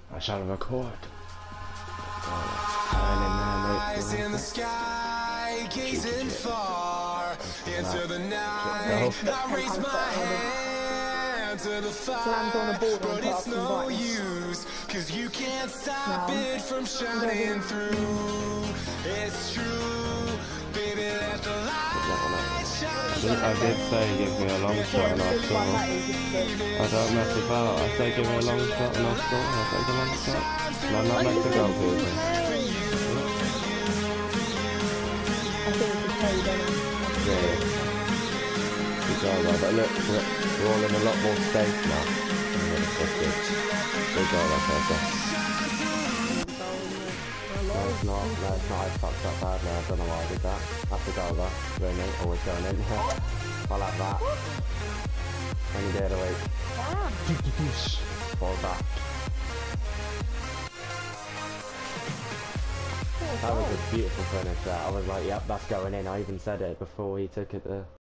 I shall record. Eyes in the sky, gazing far into the night. I raise my hand to the fire, but it's no use, 'cause you can't stop it from shining through. It's true, baby, let the light shine. I did say give me a long shot and I'll score. I don't mess about. I say give me a long shot and I'll score. I take a long shot. And I'm not meant to go people. Yeah. Good job, man. But look, we're all in a lot more space now. Good job, No, it's not. No, it's not. I fucked up badly. I don't know why I did that. That's a goal, though. Really, always going in. I like that. Any day of the week. Ball back. That was a beautiful finish there. I was like, yep, that's going in. I even said it before he took it there.